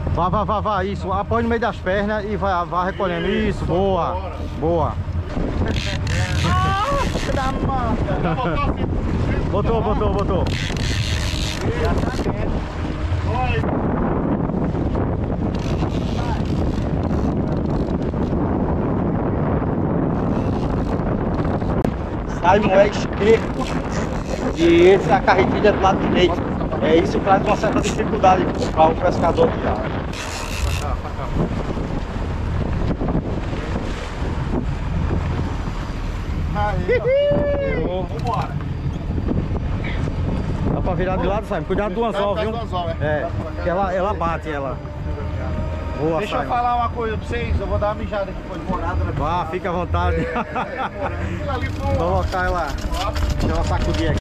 Vá, isso. Apoie no meio das pernas e vá recolhendo. Isso, boa. Boa. Da mata. Botou. Já tá dentro. Sai no é esquerdo e esse é a carretilha do lado direito. É isso que traz uma certa dificuldade para o pescador. Pra cá. Aí, vambora. Dá pra virar de lado, Simon. Cuidado do anzol, viu? É, que ela bate, ela. Boa, Deixa eu Simon. falar uma coisa pra vocês, eu vou dar uma mijada aqui com a demorada, né? Vá, fica à vontade. Ali, Colocar ela. Deixa ela sacudir aqui.